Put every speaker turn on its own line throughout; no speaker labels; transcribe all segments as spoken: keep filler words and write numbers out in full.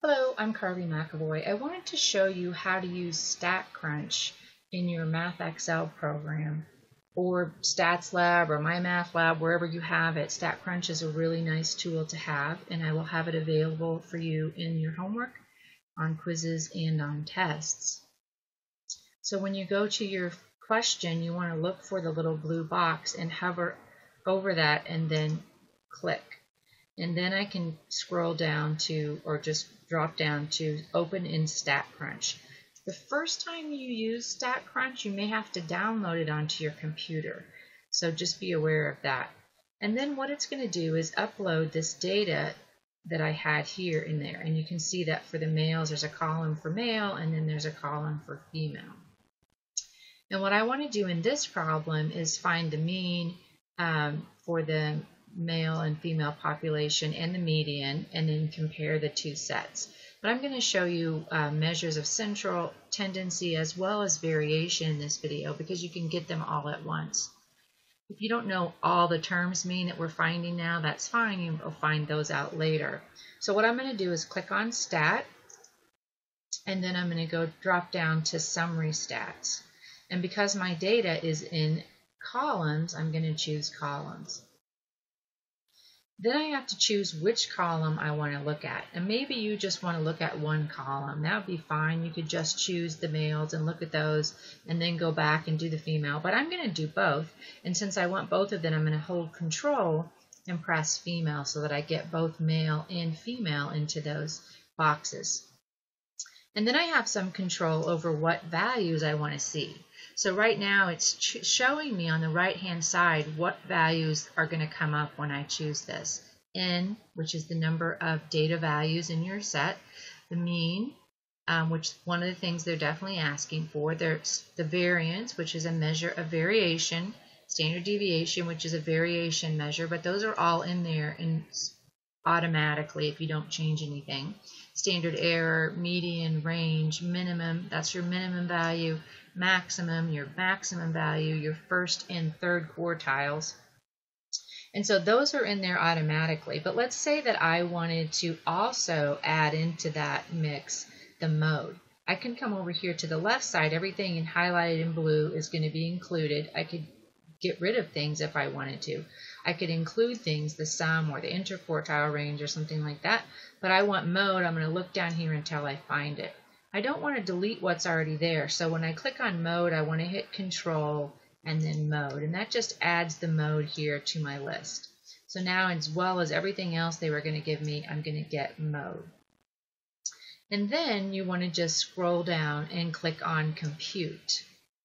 Hello, I'm Carly McAvoy. I wanted to show you how to use StatCrunch in your Math Excel program or Stats Lab or My Math Lab, wherever you have it. StatCrunch is a really nice tool to have, and I will have it available for you in your homework, on quizzes, and on tests. So when you go to your question, you want to look for the little blue box and hover over that and then click. And then I can scroll down to, or just drop down to open in StatCrunch. The first time you use StatCrunch, you may have to download it onto your computer. So just be aware of that. And then what it's going to do is upload this data that I had here in there. And you can see that for the males, there's a column for male, and then there's a column for female. And what I want to do in this problem is find the mean um, for the male and female population and the median, and then compare the two sets. But I'm going to show you uh, measures of central tendency as well as variation in this video because you can get them all at once. If you don't know all the terms mean that we're finding now, that's fine. You'll find those out later. So what I'm going to do is click on Stat, and then I'm going to go drop down to Summary Stats. And because my data is in columns, I'm going to choose columns. Then I have to choose which column I want to look at. And maybe you just want to look at one column. That would be fine. You could just choose the males and look at those and then go back and do the female. But I'm going to do both. And since I want both of them, I'm going to hold Control and press female so that I get both male and female into those boxes. And then I have some control over what values I want to see. So right now it's showing me on the right hand side what values are going to come up when I choose this. N, which is the number of data values in your set. The mean, um, which one of the things they're definitely asking for. There's the variance, which is a measure of variation. Standard deviation, which is a variation measure, but those are all in there in automatically if you don't change anything. Standard error, median, range, minimum, that's your minimum value, maximum, your maximum value, your first and third quartiles. And so those are in there automatically. But let's say that I wanted to also add into that mix the mode. I can come over here to the left side. Everything in highlighted in blue is going to be included. I could get rid of things if I wanted to. I could include things, the sum or the interquartile range or something like that, but I want mode. I'm going to look down here until I find it. I don't want to delete what's already there, so when I click on mode, I want to hit Control and then mode, and that just adds the mode here to my list. So now, as well as everything else they were going to give me, I'm going to get mode. And then you want to just scroll down and click on Compute.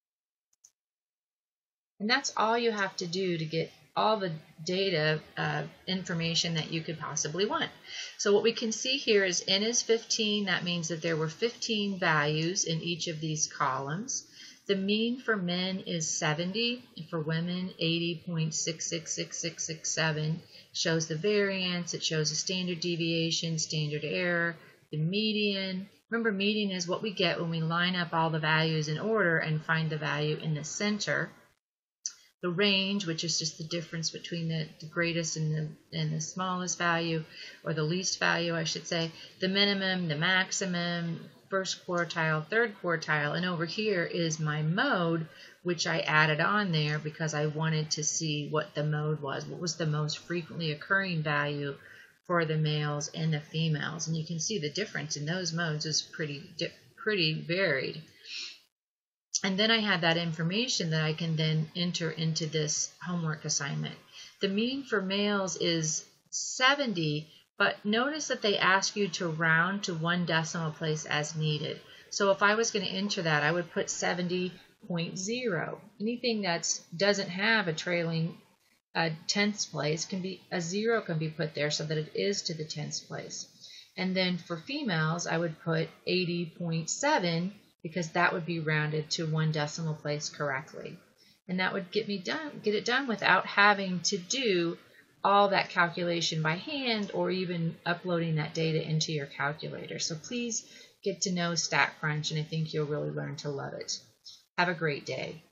And that's all you have to do to get all the data uh, information that you could possibly want. So what we can see here is N is fifteen. That means that there were fifteen values in each of these columns. The mean for men is seventy. For women, eighty point six six six six six seven. Shows the variance. It shows the standard deviation, standard error, the median. Remember, median is what we get when we line up all the values in order and find the value in the center. The range, which is just the difference between the, the greatest and the, and the smallest value, or the least value, I should say. The minimum, the maximum, first quartile, third quartile, and over here is my mode, which I added on there because I wanted to see what the mode was, what was the most frequently occurring value for the males and the females. And you can see the difference in those modes is pretty, pretty varied. And then I have that information that I can then enter into this homework assignment. The mean for males is seventy, but notice that they ask you to round to one decimal place as needed. So if I was going to enter that, I would put seventy point zero. Anything that doesn't have a trailing uh, tenths place, can be a zero can be put there so that it is to the tenths place. And then for females, I would put eighty point seven, because that would be rounded to one decimal place correctly. And that would get me done, get it done without having to do all that calculation by hand or even uploading that data into your calculator. So please get to know StatCrunch, and I think you'll really learn to love it. Have a great day.